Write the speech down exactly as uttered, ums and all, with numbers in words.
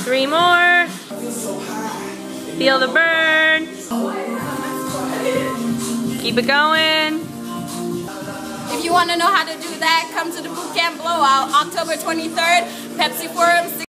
Three more. Feel the burn. Keep it going. If you want to know how to do that, come to the Bootcamp Blowout, October twenty-third, Pepsi Forum.